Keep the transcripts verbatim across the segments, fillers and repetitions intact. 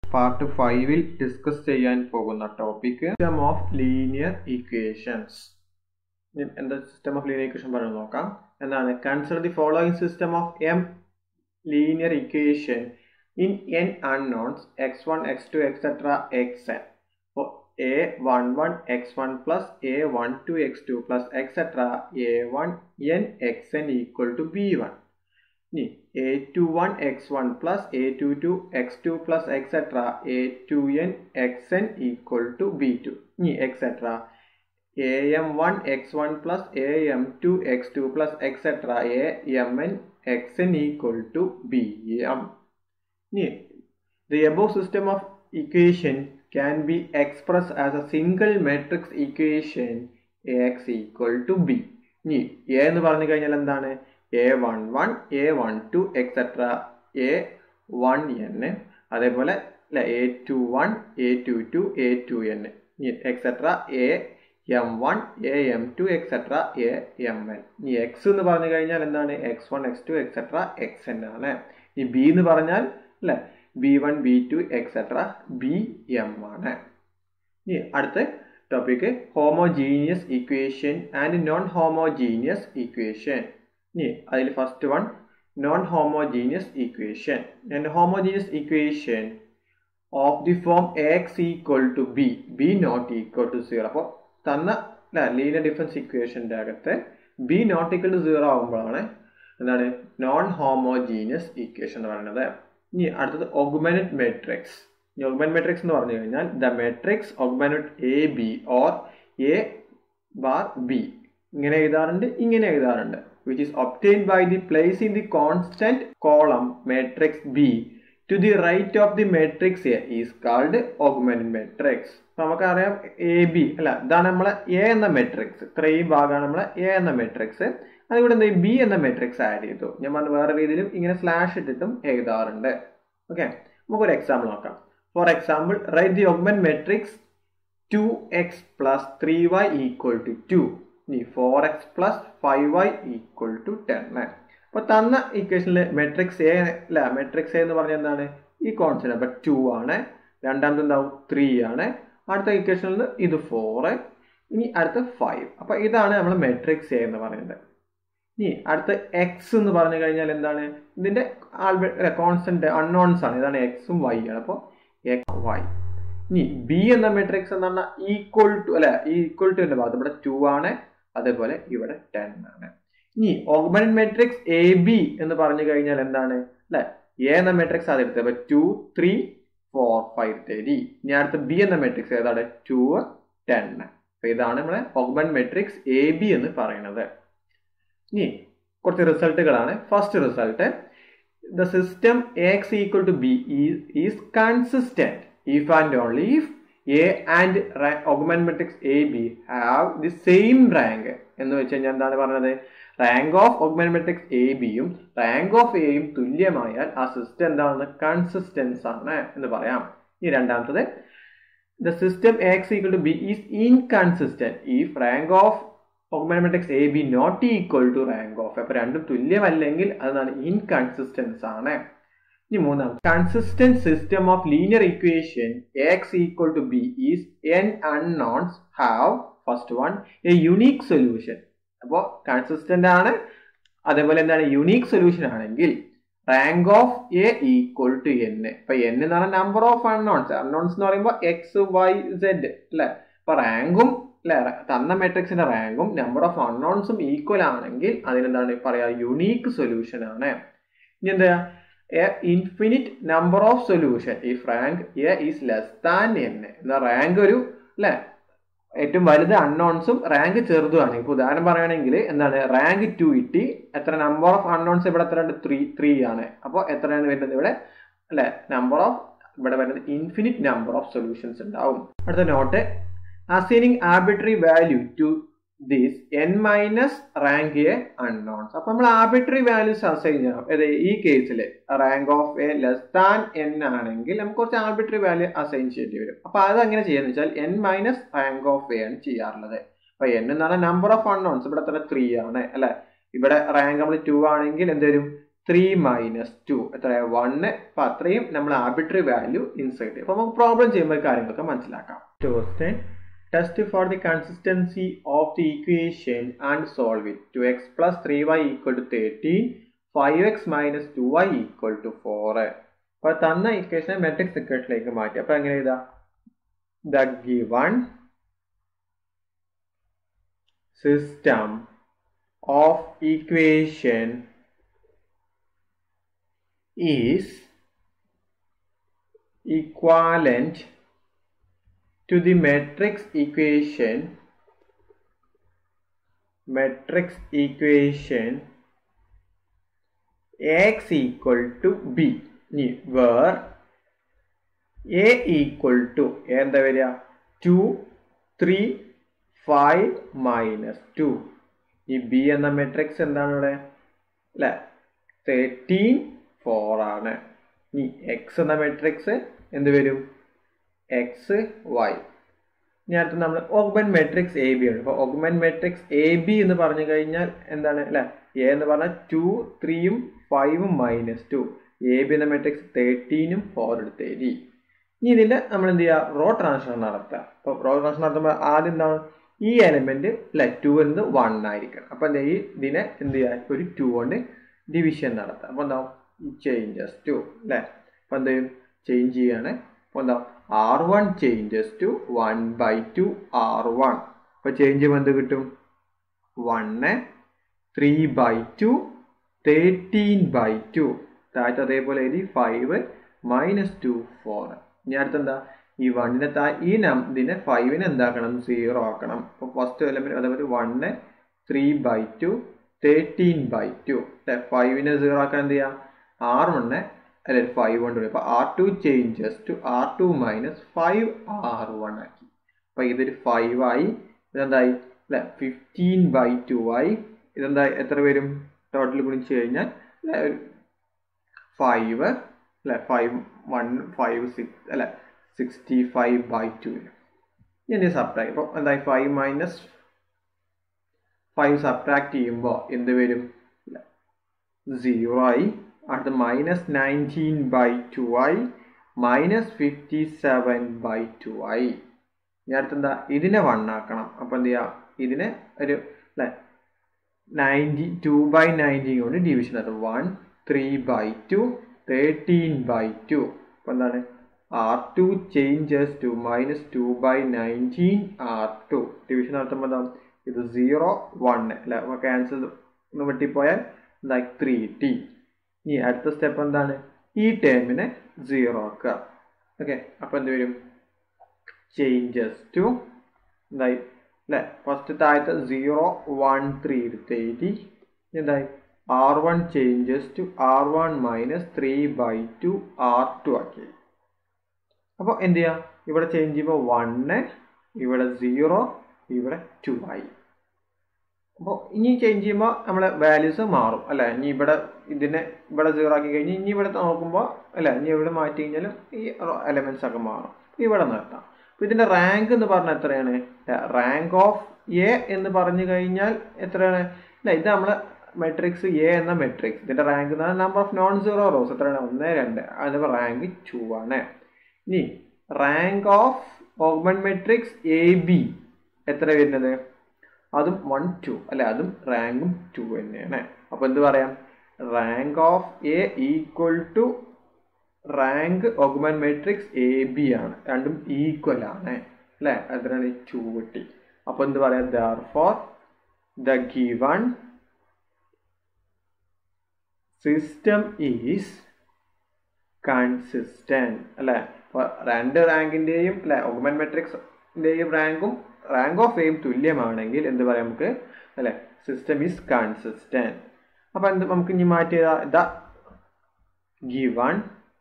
Part ഫൈവിൽ discuss ചെയ്യാൻ പോകുന്ന topic system of linear equations. എന്താ സിസ്റ്റം ഓഫ് ലീനിയർ ഈക്വേഷൻ പറയുന്നത് നോക്കാം. എന്താണ്? Consider the following system of M linear equation in n unknowns x one, x two, et cetera xn. So a eleven x one plus a twelve x two plus et cetera a one n xn equal to b one. a twenty-one x one plus a twenty-two x two plus et cetera a two n xn equal to b two. et cetera a m one x one plus a m two x two plus et cetera a m n xn equal to b m. The above system of equation can be expressed as a single matrix equation ax equal to b. A എന്ന് പറഞ്ഞു കഴിഞ്ഞാൽ എന്താണ്? a eleven, a twelve, et cetera a one n, അതേപോലെ a twenty-one, a twenty-two, a two n, et cetera a m one, a m two, et cetera a m n. ഈ x എന്ന് പറഞ്ഞു കഴിഞ്ഞാൽ എന്താണ്? x one, x two, et cetera xn ആണ്. ഈ b എന്ന് പറഞ്ഞാൽ അല്ലെ B one B two etcetera B M ആണ്. ഇനി അടുത്ത topic homogeneous equation and non homogeneous equation. ഇനി അതിൽ first one non homogeneous equation. And homogeneous equation of the form X equal to B, B not equal to zero. അപ്പോൾ തന്ന linear difference ഇക്വേഷൻ്റെ അകത്ത് B not equal to zero ആകുമ്പോഴാണ് എന്താണ് non homogeneous equation എന്ന് പറയുന്നത്. ഇനി അടുത്തത് ഓഗ്മെന്റഡ് മാട്രിക്സ്. ഈ ഓഗ്മെന്റഡ് മാട്രിക്സ് എന്ന് പറഞ്ഞു കഴിഞ്ഞാൽ the matrix augmented A B or A bar B, ഇങ്ങനെ എഴുതാറുണ്ട്, ഇങ്ങനെ എഴുതാറുണ്ട്. Which is obtained by the placing the constant column matrix B to the right of the matrix A is called augmented matrix. നമുക്കറിയാം A B അല്ല, ഇതാണ് നമ്മളെ A എന്ന matrix. ഇത്രയും ഭാഗമാണ് നമ്മളെ എ എന്ന മാട്രിക്സ്. അതിവിടെ എന്താ ബി എന്ന മാട്രിക്സ് ആഡ് ചെയ്തു. ഞാൻ പറഞ്ഞ വേറെ രീതിയിലും ഇങ്ങനെ സ്ലാഷ് ഇട്ടിട്ടും എഴുതാറുണ്ട്. ഓക്കെ, നമുക്കൊരു എക്സാമ്പിൾ നോക്കാം. For example write the augment matrix two X plus three Y equal to two, ഇനി four X plus five Y equal to ten. അപ്പൊ തന്ന ഇക്വേഷനിൽ മെട്രിക്സ് എ അല്ല, മെട്രിക്സ് എ എന്ന് പറഞ്ഞാൽ എന്താണ്? ഈ കോൺസ്റ്റന്റ് അപ്പൊ ടു ആണ്. രണ്ടാമത്തെ എന്താവും? ത്രീ ആണ്. അടുത്ത ഇക്വേഷനിൽ ഇത് ഫോർ, ഇനി അടുത്ത ഫൈവ്. അപ്പൊ ഇതാണ് നമ്മൾ മെട്രിക്സ് എ എന്ന് പറയുന്നത്. ഇനി അടുത്ത എക്സ് എന്ന് പറഞ്ഞു കഴിഞ്ഞാൽ എന്താണ്? ഇതിന്റെ കോൺസ്റ്റന്റ് അൺനോൺസ് ആണ്. ഇതാണ് എക്സും വൈ ആണ്. അപ്പോൾ എക്സ് വൈ. ഇനി ബി എന്ന മെട്രിക്സ് എന്ന് പറഞ്ഞാൽ ഈക്വൽ ടു അല്ലെ, ഈക്വൽ ടു എന്റെ ഭാഗത്ത് ഇവിടെ ടു ആണ്, അതേപോലെ ഇവിടെ ടെൻ ആണ്. ഇനി ഓഗ്മെന്റഡ് മെട്രിക്സ് എ ബി എന്ന് പറഞ്ഞു കഴിഞ്ഞാൽ എന്താണ്? അല്ലെ, എ എന്ന മെട്രിക്സ് അത് എടുത്തത്. അപ്പൊ ടു ത്രീ ഫോർ ഫൈവ് തേരി. ഇനി അടുത്ത ബി എന്ന മെട്രിക്സ് ഏതാണ്? Two ten. അപ്പൊ ഇതാണ് നമ്മളെ ഓഗ്മെന്റ് മെട്രിക്സ് എ ബി എന്ന് പറയുന്നത്. ഇനി കുറച്ച് റിസൾട്ടുകളാണ്. First result, the system X equal to B is consistent if and only if A and augment matrix A B have the same rank. എന്ന് വെച്ച് കഴിഞ്ഞാൽ എന്താണ് പറഞ്ഞത്? Rank of augment matrix A ബിയും റാങ്ക് ഓഫ് എയും തുല്യമായാൽ ആ system എന്താണെന്ന് കൺസിസ്റ്റൻസ് ആണ് എന്ന് പറയാം. ഇനി രണ്ടാമത്തത്, the system X equal to B is inconsistent if rank of augment matrix A B not equal to rank of. അപ്പൊ രണ്ടും തുല്യമല്ലെങ്കിൽ അതാണ് ഇൻകൺസിസ്റ്റൻസ് ആണ്. ഇനി മൂന്നാം, consistent system of linear equation X equal to B is N unknowns have first one a unique solution. അപ്പോ consistent ആണ്, അതേപോലെ എന്താണ് യുണീക് സൊല്യൂഷൻ ആണെങ്കിൽ rank of A equal to N. ഇപ്പൊ എൻ എന്ന് പറഞ്ഞാൽ നമ്പർ ഓഫ് അൺനോൺസ്. അൺനോൺസ് എന്ന് പറയുമ്പോൾ എക്സ് വൈ സെഡ് അല്ലെ. അപ്പൊ റാങ്കും അല്ലെ, തന്ന മെട്രിക്സിന്റെ റാങ്കും നമ്പർ ഓഫ് അൺനോൺസും ഈക്വൽ ആണെങ്കിൽ അതിനെന്താണ് പറയാ? യുണീക് സൊല്യൂഷൻ ആണ്. ഇനി എന്താ? A infinite number of solution if rank A is less than N. എന്താ? റാങ്ക് ഒരു അല്ലെ ഏറ്റവും വലുത് അൺനോൺസും റാങ്ക് ചെറുതുമാണ്. ഇപ്പൊ ഉദാഹരണം പറയുകയാണെങ്കിൽ എന്താണ്? റാങ്ക് ടു കിട്ടി, എത്ര നമ്പർ ഓഫ് അൺനോൺസ് ഇവിടെ എത്ര ഉണ്ട്? ത്രീ ത്രീ ആണ്. അപ്പോൾ എത്രയാണ് വരുന്നത് ഇവിടെ? അല്ലെ നമ്പർ ഓഫ് ഇവിടെ വരുന്നത് ഇൻഫിനിറ്റ് നമ്പർ ഓഫ് സൊല്യൂഷൻസ് ഉണ്ടാവും. അടുത്ത note, assigning arbitrary value to this n minus rank a unknowns. അപ്പൊ നമ്മൾ ആർബിട്രറി വാല്യൂസ് അസൈൻ ചെയ്യണം. ഈ കേസിൽ rank of A less than N ആണെങ്കിൽ നമുക്ക് കുറച്ച് ആർബിട്രറി വാല്യൂ അസൈൻ ചെയ്യേണ്ടി വരും. അപ്പൊ അത് എങ്ങനെ ചെയ്യാന്ന് വെച്ചാൽ N minus rank of A ആണ് ചെയ്യാറുള്ളത്. അപ്പൊ എൻ എന്ന് പറഞ്ഞാൽ നമ്പർ ഓഫ് അൺനോൺസ് ഇവിടെ തന്നെ ത്രീ ആണ് അല്ലെ. ഇവിടെ റാങ്ക് നമ്മൾ ടു ആണെങ്കിൽ എന്ത് വരും? ത്രീ മൈനസ് ടു എത്ര വണ്. അപ്പൊ അത്രയും നമ്മൾ ആർബിട്രറി വാല്യൂ ഇൻസേർട്ട് ചെയ്യും. അപ്പൊ നമുക്ക് പ്രോബ്ലം ചെയ്യുമ്പോൾ കാര്യങ്ങളൊക്കെ മനസ്സിലാക്കാം. Question test for the consistency of the equation and solve it. Two X plus three Y equal to thirteen, five X minus two Y equal to four. അപ്പൊ തന്ന ഇക്വേഷനെ matrix ഇക്വേഷനിലേക്ക് മാറ്റി. അപ്പൊ എങ്ങനെ എഴുതാ? The given system of equation is equivalent to the matrix equation matrix equation Ax equal to B, where A equal to എന്താ വരിക? Two three five minus two. ഈ ബി എന്ന മെട്രിക്സ് എന്താണ് ഇവിടെ അല്ലെ? തേർട്ടീൻ ഫോർ ആണ്. ഈ എക്സ് എന്ന മെട്രിക്സ് എന്ത് വരും? X Y. ഇനി അടുത്ത് നമ്മൾ ഓഗ്മെന്റ് മെട്രിക്സ് എ ബി ആണ്. അപ്പൊ ഓഗ്മെന്റ് മെട്രിക്സ് എ ബി എന്ന് പറഞ്ഞു കഴിഞ്ഞാൽ എന്താണ് അല്ലെ? എ എന്ന് പറഞ്ഞാൽ ടു ത്രീയും ഫൈവും മൈനസ് ടു. എ ബി എന്ന മെട്രിക്സ് തേർട്ടീനും ഫോർ എടുത്ത് എഴുതി. ഇനി ഇതിന്റെ നമ്മൾ എന്ത് ചെയ്യുക? റോ ട്രാൻസ്ഫർ നടത്തുക. അപ്പൊ റോ ട്രാൻസ്ഫർ നടത്തുമ്പോൾ ആദ്യം എന്താണ്? ഈ എലമെന്റ് അല്ലെ ടു എന്നത് വൺ ആയിരിക്കണം. അപ്പൊ എന്താ ഈ ഇതിനെ എന്ത് ചെയ്യുക? ഒരു ടു കൊണ്ട് ഡിവിഷൻ നടത്തുക. അപ്പൊ എന്താ? ചേഞ്ചസ് ടു അല്ലെ? അപ്പൊ എന്ത് ചെയ്യും? ചേഞ്ച് ചെയ്യാണ്. അപ്പൊ എന്താ? R one changes to one by two R one. അപ്പൊ ചേഞ്ച് ചെയ്യുമ്പോൾ എന്ത് കിട്ടും? One, three by two, thirteen by two. താഴത്ത് അതേപോലെ എഴുതി ഫൈവ് മൈനസ് ടു ഫോർ. ഇനി അടുത്തെന്താ? ഈ വണ്ണിനെ താ ഈ നം ഇതിനെ ഫൈവിനെ എന്താക്കണം? സീറോ ആക്കണം. അപ്പൊ ഫസ്റ്റ് എലമെന്റ് അതേപോലെ one, three by two, thirteen by two. ഫൈവിനെ സീറോ ആക്കാൻ എന്ത് ചെയ്യാം? ആർ വണ്ണ് അല്ലെ ഫൈവ് കൊണ്ട് വരും. അപ്പൊ R two changes to R two minus five R one ആക്കി. അപ്പൊ ഇതൊരു ഫൈവ് ആയി. ഇതെന്തായി അല്ലെ? ഫിഫ്റ്റീൻ ബൈ ടു ആയി. ഇതെന്താ എത്ര വരും? ടോട്ടൽ ഗുണിച്ച് കഴിഞ്ഞാൽ ഫൈവ് അല്ലെ ഫൈവ് വൺ ഫൈവ് സിക്സ് അല്ലെ സിക്സ്റ്റി ഫൈവ് ബൈ ടു വരും. ഇനി സബ്ട്രാക്ട്. ഇപ്പൊ എന്തായി? ഫൈവ് മൈനസ് ഫൈവ് സബ്ട്രാക്ട് ചെയ്യുമ്പോൾ എന്ത് വരും? സീറോ ആയി. അടുത്ത മൈനസ് നയൻറ്റീൻ ബൈ ടു ആയി. Minus fifty seven by two ആയി. ഇനി അടുത്തെന്താ? ഇതിനെ വൺ ആക്കണം. അപ്പൊ എന്ത് ചെയ്യാ? ഇതിനെ ഒരു അല്ലെ നയൻറ്റി ടു ബൈ നയൻറ്റീൻ കൊണ്ട് ഡിവിഷൻ നടത്തും. One, three by two, thirteen by two. അപ്പൊ എന്താണ്? R two changes to minus two by nineteen R two. Division നടത്തുമ്പോൾ എന്താ? ഇത് സീറോ വൺ അല്ലെ? ക്യാൻസൽ ഒന്ന് വെട്ടിപ്പോയാൽ എന്തായി? ത്രീ ടി. ഇനി അടുത്ത സ്റ്റെപ്പ് എന്താണ്? ഈ ടേമിനെ സീറോ ആക്കുക. ഓക്കെ. അപ്പൊ എന്ത് വരും? ചേഞ്ചസ് ടു എന്തായി അല്ലെ? ഫസ്റ്റ് താഴത്തെ സീറോ വൺ ത്രീ എടുത്ത് എഴുതി. എന്തായി? R one changes to R one minus three by two R two ആക്കി. അപ്പോൾ എന്ത് ചെയ്യാം? ഇവിടെ ചേഞ്ച് ചെയ്യുമ്പോൾ വണ്ണ്, ഇവിടെ സീറോ, ഇവിടെ ടു ആയി. അപ്പോൾ ഇനി ചേഞ്ച് ചെയ്യുമ്പോൾ നമ്മളെ വാല്യൂസ് മാറും അല്ലെ? ഇനി ഇവിടെ ഇതിനെ ഇവിടെ സീറോ ആക്കി കഴിഞ്ഞ് ഇനി ഇവിടെ നോക്കുമ്പോൾ അല്ലെ ഇനി ഇവിടെ മാറ്റി കഴിഞ്ഞാലും ഈ എലമെന്റ്സ് ഒക്കെ മാറും. ഇവിടെ നിർത്താം. അപ്പൊ ഇതിന്റെ റാങ്ക് എന്ന് പറഞ്ഞാൽ എത്രയാണ്? റാങ്ക് ഓഫ് എ എന്ന് പറഞ്ഞു കഴിഞ്ഞാൽ എത്രയാണ് അല്ലെ? ഇത് നമ്മളെ മെട്രിക്സ് എ എന്ന മെട്രിക്സ്. ഇതിന്റെ റാങ്ക് എന്ന് പറഞ്ഞാൽ number of non zero rows എത്രയാണ്? ഒന്ന്, രണ്ട്. അതിന്റെ റാങ്ക് ടു ആണ്. ഇനി rank of augment matrix A B എത്ര വരുന്നത്? അതും വൺ ടു അല്ലെ? അതും റാങ്കും ടു തന്നെയാണ്. അപ്പൊ എന്ത് പറയാം? Rank of A equal to rank augment matrix A B ആണ്. രണ്ടും ഈക്വൽ ആണ് അല്ലെ? എത്രയാണ്? ടു കിട്ടി. അപ്പൊ എന്ത് പറയാം? therefore the given system is consistent അല്ലെ? അപ്പൊ രണ്ട് റാങ്കിന്റെയും അല്ലെ ഓഗ്മെന്റ് മെട്രിക്സിന്റെയും റാങ്കും റാങ്ക് ഓഫ് എയും തുല്യമാണെങ്കിൽ എന്ത് പറയാം നമുക്ക് അല്ലെ? System is consistent. അപ്പൊ എന്ത് നമുക്ക് ഇനി മാറ്റിയതാ? The given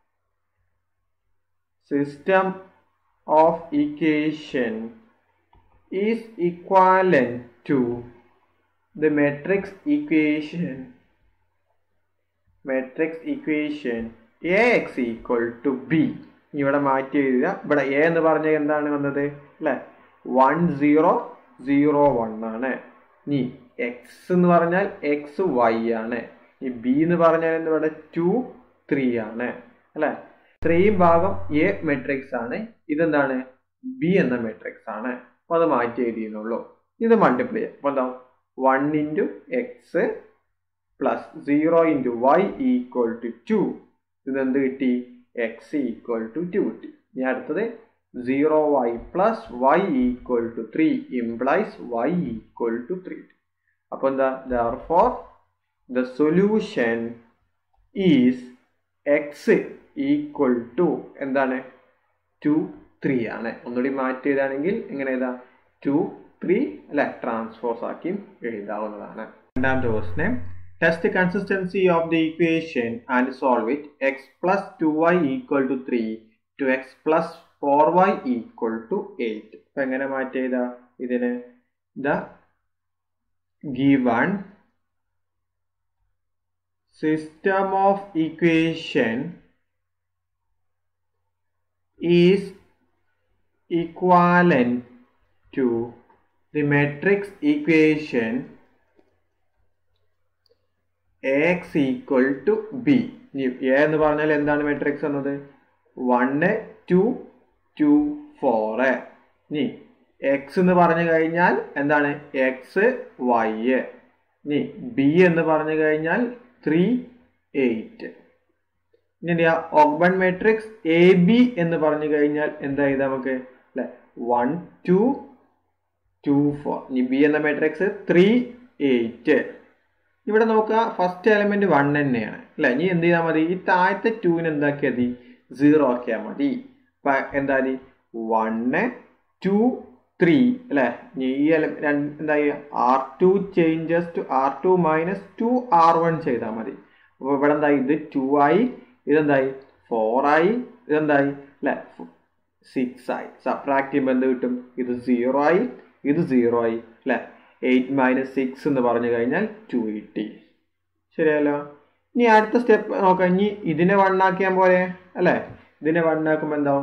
system of equation is equivalent to the matrix equation matrix equation Ax equal to B. ഇവിടെ മാറ്റി എഴുതുക. ഇവിടെ എ എന്ന് പറഞ്ഞാൽ എന്താണ് വന്നത് അല്ലെ? വൺ സീറോ സീറോ വൺ ആണ്. ഇനി എക്സ് എന്ന് പറഞ്ഞാൽ എക്സ് വൈ ആണ്. ഈ ബി എന്ന് പറഞ്ഞാൽ ഇവിടെ ടു ത്രീ ആണ് അല്ലെ. ഇത്രയും ഭാഗം എ മെട്രിക്സ് ആണ്, ഇതെന്താണ് ബി എന്ന മെട്രിക്സ് ആണ്. അപ്പൊ അത് മാറ്റി എഴുതിയെന്നുള്ളൂ. ഇത് മൾട്ടിപ്ലൈ ചെയ്യാം. അപ്പൊ എന്താ one into X plus zero into Y equal to two. ഇതെന്ത് കിട്ടി? എക്സ് ഈക്വൽ ടു ടു കിട്ടി. ഇനി അടുത്തത് zero Y plus Y equal to three implies Y equal to three. അപ്പൊ എന്താ? therefore the solution is x equal to എന്താണ്? Two three ആണ്. ഒന്നുകൂടി മാറ്റി എഴുതാണെങ്കിൽ എങ്ങനെ എഴുതാം? ടു ത്രീ അല്ലെ, ട്രാൻസ്പോസ് ആക്കി എഴുതാവുന്നതാണ്. രണ്ടാമത്തെ question, test consistency of the equation and solve it. X plus two Y equal to three two X plus four y equal to eight. അപ്പൊ എങ്ങനെ മാറ്റി എഴുതാ ഇതിന്? The given system of equation is equivalent to the matrix equation Ax equal to B. A എന്ന് പറഞ്ഞാൽ എന്താണ് matrix എന്നത്? One two two four. ഇനി എക്സ് എന്ന് പറഞ്ഞു കഴിഞ്ഞാൽ എന്താണ്? X Y. ഇനി ബി എന്ന് പറഞ്ഞു കഴിഞ്ഞാൽ ത്രീ എയ്റ്റ്. ഇനി ഓഗ്മെന്റ് മെട്രിക്സ് എ ബി എന്ന് പറഞ്ഞു കഴിഞ്ഞാൽ എന്താ ഇത് നമുക്ക് അല്ലെ? One two two four. ഇനി ബി എന്ന മെട്രിക്സ് ത്രീ എയ്റ്റ്. ഇവിടെ നോക്കുക, ഫസ്റ്റ് എലമെന്റ് വൺ തന്നെയാണ് അല്ലെ. ഇനി എന്ത് ചെയ്താൽ മതി? ഈ താഴത്തെ ടൂവിന് എന്താക്കിയാൽ മതി? സീറോ ആക്കിയാൽ മതി. അപ്പൊ എന്താ? വണ് ടു ത്രീ അല്ലെ. ഈ എന്താ? R two changes to R two minus two R one ചെയ്താൽ മതി. അപ്പൊ ഇവിടെ എന്തായി? ഇത് ടു ആയി, ഇതെന്തായി? ഫോർ ആയി, ഇതെന്തായി അല്ലെ? സിക്സ് ആയി. സബ്ട്രാക്ട് ചെയ്യുമ്പോൾ എന്ത് കിട്ടും? ഇത് സീറോ ആയി, ഇത് സീറോ ആയി അല്ലെ. എയ്റ്റ് മൈനസ് സിക്സ് എന്ന് പറഞ്ഞു കഴിഞ്ഞാൽ ടു കിട്ടി. ശരിയല്ലോ. ഇനി അടുത്ത സ്റ്റെപ്പ് നോക്കാം. ഇനി ഇതിനെ വണ്ണാക്കിയാൽ പോലെ അല്ലെ. ഇതിനെ വണ്ണാക്കുമ്പോൾ എന്താവും?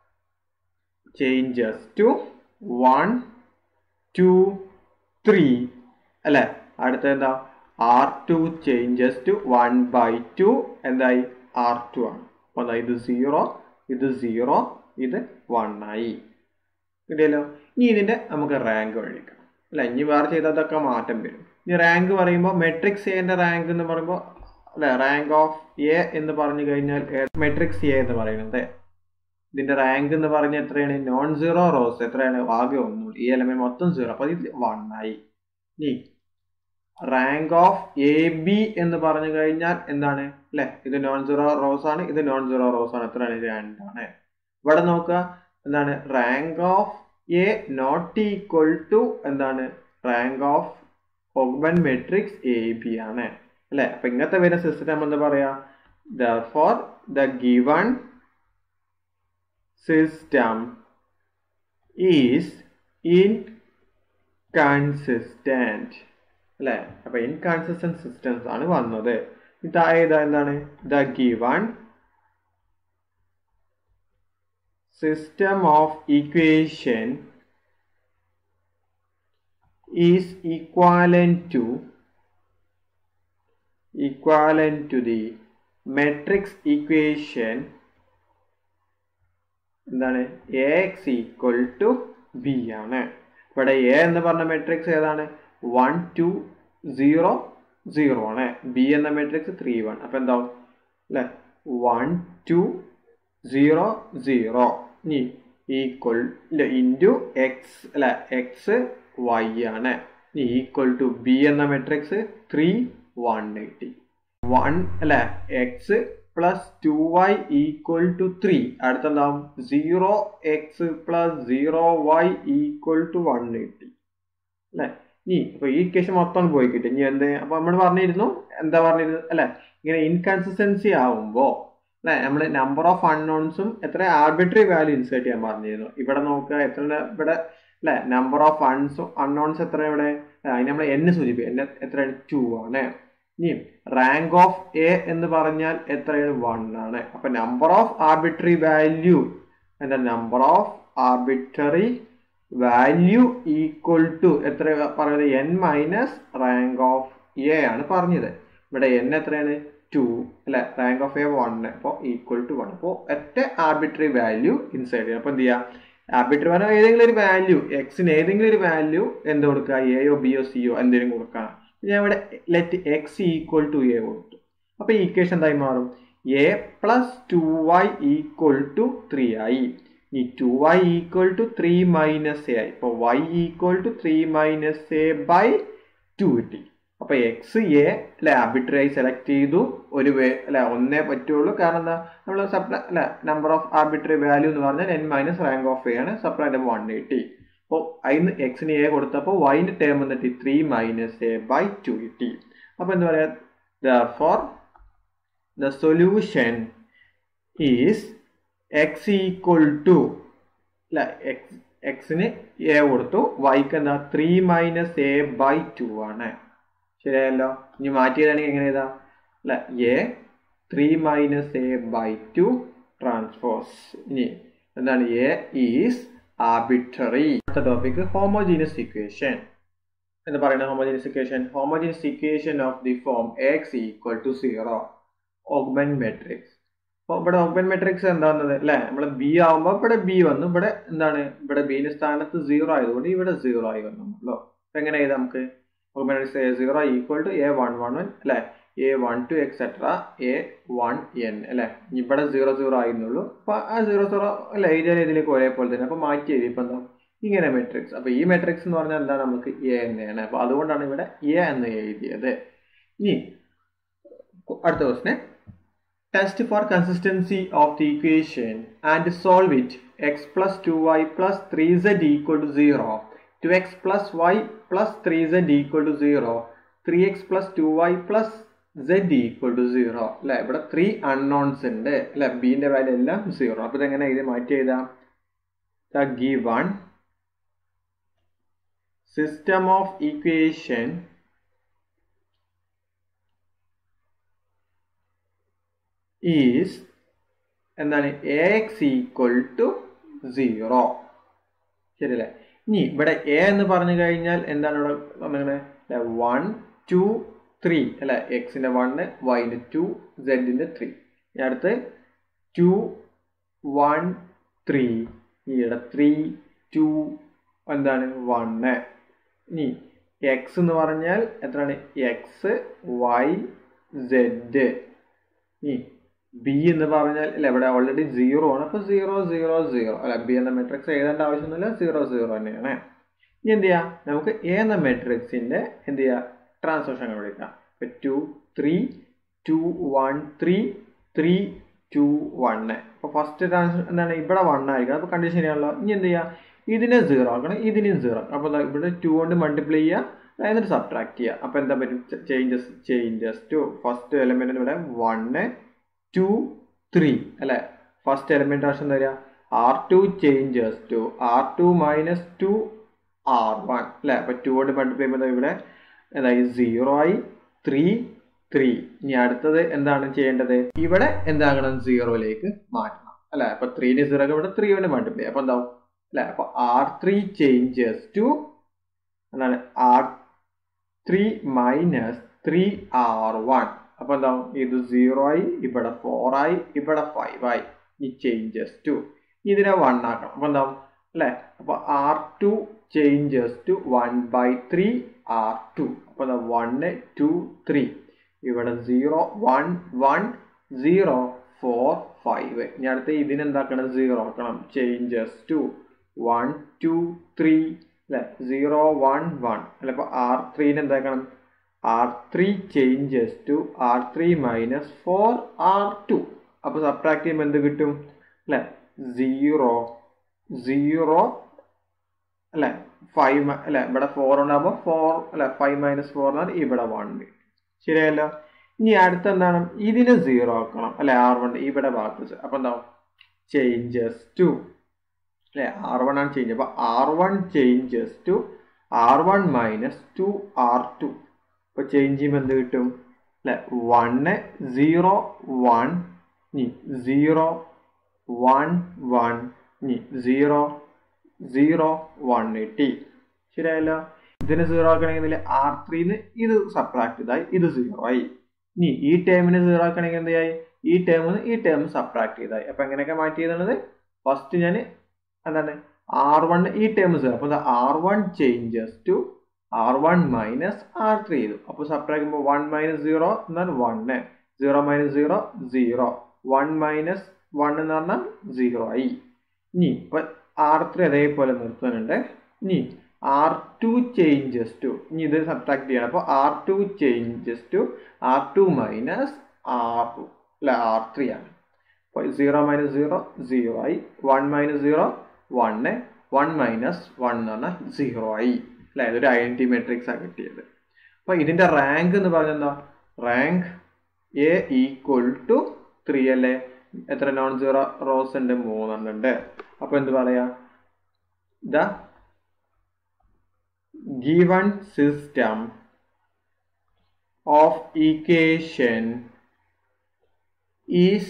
Changes to one two three അല്ലെ. അടുത്ത എന്താ? R two changes to one by two എന്തായി? ആർ ടു ആണ്. അപ്പൊ എന്താ? ഇത് സീറോ, ഇത് സീറോ, ഇത് വൺ ആയി. കിട്ടിയല്ലോ. ഇനി ഇതിന്റെ നമുക്ക് റാങ്ക് കണ്ടുപിടിക്കണം അല്ലെ. ഇനി വേറെ ചെയ്തതൊക്കെ മാറ്റം വരും. ഇനി റാങ്ക് പറയുമ്പോൾ മെട്രിക്സ് എന്റെ റാങ്ക് എന്ന് പറയുമ്പോൾ അല്ലെ, റാങ്ക് ഓഫ് എ എന്ന് പറഞ്ഞു കഴിഞ്ഞാൽ മെട്രിക്സ് എ എന്ന് പറയുന്നത് ഇതിന്റെ റാങ്ക് എന്ന് പറഞ്ഞ എത്രയാണ്? നോൺ സീറോ റോസ് എത്രയാണ്? ആകെ ഒന്നുകൂടി. ഈ എലമെന്റ് മൊത്തം സീറോ. അപ്പൊ ഇത് വൺ ആയി. ഇനി റാങ്ക് ഓഫ് എ ബി എന്ന് പറഞ്ഞു കഴിഞ്ഞാൽ എന്താണ് അല്ലെ? ഇത് നോൺ സീറോ റോസ് ആണ്, ഇത് നോൺ സീറോ റോസ് ആണ്. എത്രയാണ്? രണ്ടാണ്. ഇവിടെ നോക്കുക എന്താണ്? Rank of A not equal to എന്താണ്? Rank of augment matrix A B ആണ് അല്ലെ. അപ്പൊ ഇങ്ങനത്തെ വരുന്ന സിസ്റ്റം എന്ന് പറയാ therefore the given system is inconsistent അല്ലെ. അപ്പൊ ഇൻകൺസിസ്റ്റന്റ് സിസ്റ്റംസ് ആണ് വന്നത്. ഇതായത് എന്താണ്? the given system of equation is equivalent to equivalent to the matrix equation എന്താണ്? Ax equal to B ആണ്. ഇവിടെ A എന്ന് പറഞ്ഞ മെട്രിക്സ് ഏതാണ്? വൺ ടു സീറോ സീറോ ആണ്. ബി എന്ന മെട്രിക്സ് ത്രീ വൺ. അപ്പൊ എന്താവും അല്ലെ? One two zero zero. ഇനി ഈക്വൽ ഇൻറ്റു എക്സ് അല്ലെ. എക്സ് വൈ ആണ്. ഇനി ഈക്വൽ ടു ബി എന്ന മെട്രിക്സ് ത്രീ വൺ കിട്ടി. വൺ അല്ലെ. X plus two Y equal to three. അടുത്തെന്താവും? Zero x plus zero y equal to one കിട്ടി അല്ലെ. ഇനി അപ്പൊ ഈ ഇക്വേഷൻ മൊത്തം പോയി കിട്ടി. ഇനി എന്ത്? അപ്പൊ നമ്മൾ പറഞ്ഞിരുന്നു എന്താ പറഞ്ഞിരുന്നത് അല്ലെ? ഇങ്ങനെ ഇൻകൺസിസ്റ്റൻസി ആവുമ്പോ അല്ലെ നമ്മൾ നമ്പർ ഓഫ് അൺനോൺസും എത്ര ആർബിട്രറി വാല്യൂ ഇൻസേർട്ട് ചെയ്യാൻ പറഞ്ഞിരുന്നു. ഇവിടെ നോക്കുക എത്ര ഇവിടെ അല്ലെ? നമ്പർ ഓഫ് അൺസും അൺനോൺസ് എത്ര? ഇവിടെ അതിന് നമ്മൾ എൻ സൂചിപ്പിക്കും. എൻ എത്രയാണ്? ടു ആണ്. ഇനി റാങ്ക് ഓഫ് എ എന്ന് പറഞ്ഞാൽ എത്രയാണ്? വൺ ആണ്. അപ്പൊ നമ്പർ ഓഫ് ആർബിട്രറി വാല്യൂ എന്താ? Number of arbitrary value equal to എത്ര പറയുന്നത്? N minus rank of A ആണ് പറഞ്ഞത്. ഇവിടെ n എത്രയാണ് ടു അല്ലെ, റാങ്ക് ഓഫ് എ വൺ, അപ്പോൾ ഈക്വൽ ടു വൺ. അപ്പോൾ ഒറ്റ ആർബിട്രറി വാല്യൂ ഇൻസൈഡ്. അപ്പോൾ എന്ത് ചെയ്യാം, ആർബിട്രറി പറഞ്ഞാൽ ഏതെങ്കിലും ഒരു വാല്യൂ എക്സിന് ഏതെങ്കിലും ഒരു വാല്യൂ എന്ത് കൊടുക്കുക, എയോ ബിയോ സിയോ എന്തെങ്കിലും കൊടുക്കാം. ഞാൻ ഇവിടെ let x equal to A കൊടുത്തു. അപ്പോൾ ഈ ഇക്വേഷൻ എന്തായി മാറും, A plus two Y equal to three ആയി. ഈ two Y equal to three minus A ആയി. ഇപ്പോൾ y equal to three minus A by two കിട്ടി. അപ്പൊ എക്സ് എ അല്ലെ ആർബിട്രറി സെലക്ട് ചെയ്തു, ഒരു വേ അല്ലെ ഒന്നേ പറ്റുള്ളൂ. കാരണം എന്താ, നമ്മൾ സപ്ലൈ അല്ലെ നമ്പർ ഓഫ് ആർബിട്രറി വാല്യൂ എന്ന് പറഞ്ഞാൽ n minus rank of A ആണ്. സപ്ലൈ വൺ കിട്ടി. അപ്പോൾ അതിന് എക്സിന് എ കൊടുത്തപ്പോൾ വൈൻ്റെ ടേം എന്നിട്ട് three minus A by two കിട്ടി. അപ്പൊ എന്താ പറയാ, therefore the solution is x equal to അല്ല എക്സ് എക്സിന് എ കൊടുത്തു, വൈക്ക് എന്താ three minus A by two ആണ്. ശരിയല്ലോ. ഇനി മാറ്റിയതാണെങ്കിൽ എങ്ങനെ എഴുതാം, അല്ല A three minus A by two transpose. ഇനി എന്താണ്, എ ഈസ് ആർബിട്രറി. അടുത്ത ടോപ്പിക് ഹോമോജീനിയസ് ഇക്വേഷൻ എന്ന് പറയുന്നത്. Homogeneous equation homogeneous equation of the form X equal to zero augment matrix. അപ്പോൾ ഇവിടെ ഓഗ്മെന്റ് മെട്രിക്സ് എന്താണെന്നത് അല്ലെ, നമ്മൾ ബി ആവുമ്പോൾ ഇവിടെ ബി വന്നു, ഇവിടെ എന്താണ്, ഇവിടെ ബിന്റെ സ്ഥാനത്ത് സീറോ ആയതുകൊണ്ട് ഇവിടെ സീറോ ആയി വന്നല്ലോ. അപ്പൊ എങ്ങനെ എഴുതാം നമുക്ക്, augment matrix A zero equal to A one one one അല്ലെ, A one two etcetera A one n അല്ലെ. ഇവിടെ സീറോ സീറോ ആയിരുന്നുള്ളൂ. അപ്പൊ ആ സീറോ സീറോ അല്ലെ ഏരിയ ഇതിലേക്ക് ഒരേപോലെ തന്നെ. അപ്പൊ മാറ്റി എഴുതി ഇപ്പൊ എന്താ ഇങ്ങനെ മെട്രിക്സ്. അപ്പൊ ഈ മെട്രിക്സ് എന്ന് പറഞ്ഞാൽ എന്താ, നമുക്ക് എ എന്നാണ്. അപ്പൊ അതുകൊണ്ടാണ് ഇവിടെ എ എന്ന് എഴുതിയത്. ഇനി അടുത്ത question, test for consistency of the equation and solve it. X plus two y plus three z equal to zero, two x plus y plus three z equal to zero, three x plus two y plus z equal to zero അല്ലെ. ഇവിടെ three unknowns ഉണ്ട് അല്ലെ, ബിന്റെ value എല്ലാം zero. അപ്പൊ ഇതെങ്ങനെ ഇത് മാറ്റി എഴുതാം, given system of equation is എന്താണ് എക്സ് ഈക്വൽ ടു സീറോ. ശരിയല്ലേ. ഇനി ഇവിടെ എ എന്ന് പറഞ്ഞു കഴിഞ്ഞാൽ എന്താണ് ഇവിടെ പറഞ്ഞത്, വൺ ടു ത്രീ അല്ലെ, എക്സിന്റെ വണ്, വൈന്റെ ടു, സെഡിന്റെ ത്രീ. ഇനി അടുത്ത് ടു വൺ ത്രീ, ഇവിടെ ത്രീ ടു എന്താണ് വണ്. ഇനി എക്സ് എന്ന് പറഞ്ഞാൽ എത്രയാണ്, എക്സ് വൈ സെഡ്. ഇനി ബി എന്ന് പറഞ്ഞാൽ അല്ല ഇവിടെ ഓൾറെഡി സീറോ ആണ്. അപ്പൊ സീറോ സീറോ സീറോ അല്ല, ബി എന്ന മെട്രിക്സ് എഴുതേണ്ട ആവശ്യമൊന്നുമില്ല, സീറോ സീറോ തന്നെയാണ്. ഇനി എന്ത് ചെയ്യാം, നമുക്ക് എ എന്ന മെട്രിക്സിന്റെ എന്ത് ചെയ്യാം ട്രാൻസ്ലേഷൻ കണ്ടുപിടിക്കാം. ഇപ്പൊ two three two one three three two one. അപ്പൊ ഫസ്റ്റ് ട്രാൻസ്ലേഷൻ എന്താണ്, ഇവിടെ വൺ ആയിരിക്കണം. അപ്പൊ കണ്ടീഷൻ ശരിയാണല്ലോ. ഇനി എന്ത് ചെയ്യാം, ഇതിനെ സീറോ ആക്കണം, ഇതിനെയും സീറോ. അപ്പൊ ഇവിടെ ടു കൊണ്ട് മൾട്ടിപ്ലൈ ചെയ്യുക, എന്നിട്ട് സബ്ട്രാക്ട് ചെയ്യുക. അപ്പൊ എന്താ പറ്റും, ചേഞ്ചസ് ചേഞ്ചസ് ടു ഫസ്റ്റ് എലമെന്റിന് ഇവിടെ വണ് ടു ത്രീ അല്ലെ. ഫസ്റ്റ് എലമെന്റ് ആവശ്യം എന്താ പറയുക, R two changes to R two minus two R one അല്ലെ. അപ്പൊ ടു കൊണ്ട് മൾട്ടിപ്ലൈ ചെയ്യുമ്പോൾ ഇവിടെ എന്തായി സീറോ ആയി, ത്രീ ത്രീ. ഇനി അടുത്തത് എന്താണ് ചെയ്യേണ്ടത്, ഇവിടെ എന്താകണം സീറോയിലേക്ക് മാറ്റണം അല്ലെ. അപ്പൊ ത്രീന് സീറോ ഇവിടെ ത്രീ കൊണ്ട് മൾട്ടിപ്ലൈ. അപ്പൊ എന്താവും അല്ലെ, അപ്പൊ ആർ ത്രീ ചേഞ്ചസ് ടു എന്താണ് R three minus three R one. അപ്പൊ എന്താവും, ഇത് സീറോ ആയി, ഇവിടെ ഫോർ ആയി, ഇവിടെ ഫൈവ് ആയി. ഈ ചേഞ്ചസ് ടു ഇതിനെ വൺ ആക്കണം. അപ്പൊ എന്താവും അല്ലെ, അപ്പൊ R two changes to one by three R two. അപ്പൊ എന്താ വണ് ടു ത്രീ, ഇവിടെ zero one one zero four five. ഇനി അടുത്ത് ഇതിനെന്താക്കണം, സീറോ ആക്കണം. Changes to one two three അല്ലെ, സീറോ വൺ വൺ അല്ലെ. അപ്പൊ ആർ ത്രീനെ എന്താക്കണം, R three changes to R three minus four R two. അപ്പൊ സബ്ട്രാക്ട് ചെയ്യുമ്പോൾ എന്ത് കിട്ടും അല്ലെ, സീറോ സീറോ അല്ലെ, ഫൈവ് അല്ലെ. ഇവിടെ ഫോർ ഉണ്ടാകുമ്പോൾ ഫോർ അല്ലെ, ഫൈവ് മൈനസ് ഫോർ എന്നാണ് ഇവിടെ വൺ. ശരിയല്ലോ. ഇനി അടുത്ത എന്താണ്, ഇതിനെ സീറോ ആക്കണം അല്ലെ, ആർ വൺ ഇവിടെ ഭാഗത്ത്. അപ്പൊ എന്താവും, ചേഞ്ചസ് ടു അല്ലെ, ആർ വൺ ആണ് ചേഞ്ച്. അപ്പൊ R one changes to R one minus two R two. അപ്പൊ ചേഞ്ച് ചെയ്യുമ്പോൾ എന്ത് കിട്ടും അല്ലെ, വണ് സീറോ വൺ, ഇനി സീറോ വൺ വൺ, ഇനി സീറോ സീറോ വൺ കിട്ടി. ശരിയല്ലോ. ഇതിന് സീറോ ആക്കണമെങ്കിൽ ആർ ത്രീന്ന് ഇത് സബ്ട്രാക്ട് ചെയ്തായി, ഇത് സീറോ ആയി. ഇനി ഈ ടേമിന് സീറോ ആക്കണമെങ്കിൽ എന്തായി, ഈ ടേമിന് ഈ ടേം സബ്ട്രാക്ട് ചെയ്തായി. അപ്പൊ എങ്ങനെയൊക്കെ മാറ്റി ചെയ്തത്, ഫസ്റ്റ് ഞാൻ എന്താണ് ആർ വൺ ഈ ടേം സീറോ, അപ്പൊ R one changes to R one minus R three ചെയ്തു. അപ്പൊ സബ്ട്രാക്ട് ചെയ്യുമ്പോൾ വൺ മൈനസ് സീറോ എന്നാൽ one, zero minus zero zero, one minus one എന്ന് പറഞ്ഞാൽ സീറോ ആയി. ഇനി ഇപ്പൊ ആർ ത്രീ അതേപോലെ നിർത്തുന്നുണ്ട്. ഇനി ആർ ടു ചേഞ്ചസ് ടു, ഇനി ഇത് സബ്ട്രാക്ട് ചെയ്യണം. അപ്പോൾ R two changes to R two minus R two അല്ല ആർ ത്രീ ആണ്. അപ്പോൾ സീറോ മൈനസ് സീറോ സീറോ ആയി, one minus zero one, one minus one എന്ന് പറഞ്ഞാൽ സീറോ ആയി അല്ലെ. ഇതൊരു ഐഡന്റിറ്റി മെട്രിക്സ് ആണ് കിട്ടിയത്. അപ്പൊ ഇതിന്റെ റാങ്ക് എന്ന് പറഞ്ഞാൽ rank A equal to three അല്ലേ. എത്ര നോൺ സീറോ റോസ് ഉണ്ട്, മൂന്നെണ്ണം ഉണ്ട്. അപ്പൊ എന്ത് പറയാ, the given system of equation is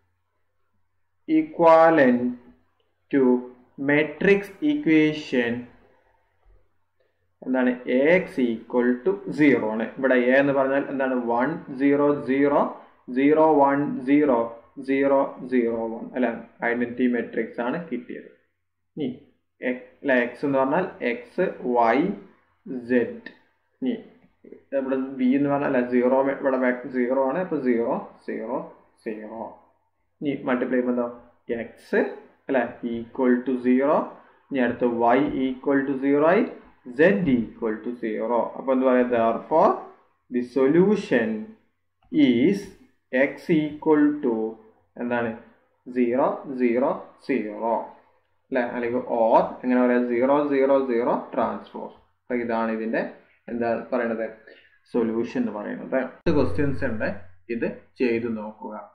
equivalent to matrix equation എന്താണ് x ഈക്വൽ ടു സീറോ ആണ്. ഇവിടെ എ എന്ന് പറഞ്ഞാൽ എന്താണ് one zero zero zero one zero zero zero one അല്ലെ, ഐഡന്റിറ്റി മെട്രിക്സ് ആണ് കിട്ടിയത്. ഇനി അല്ലെ എക്സ് എന്ന് പറഞ്ഞാൽ എക്സ് വൈ സെഡ്. ഇനി ഇവിടെ ബി എന്ന് പറഞ്ഞാൽ അല്ല സീറോ, ഇവിടെ സീറോ ആണ്. അപ്പൊ സീറോ സീറോ സീറോ. ഇനി മൾട്ടിപ്ലൈ ചെയ്യുമ്പോൾ എന്താ എക്സ് അല്ലെ ഈക്വൽ ടു സീറോ. ഇനി അടുത്ത് വൈ ഈക്വൽ ടു സീറോ ആയി, z ഈക്വൽ ടു സീറോ. അപ്പൊ എന്ത് പറയാ, therefore the solution is x equal to എന്താണ് സീറോ സീറോ സീറോ അല്ലെ, അല്ലെങ്കിൽ ഓർ എങ്ങനെ പറയാം സീറോ സീറോ സീറോ ട്രാൻസ്പോസ്. അപ്പൊ ഇതാണ് ഇതിന്റെ എന്താ പറയണത് സൊല്യൂഷൻ എന്ന് പറയുന്നത്. ക്വസ്റ്റ്യൻസ് ഉണ്ട്, ഇത് ചെയ്തു നോക്കുക.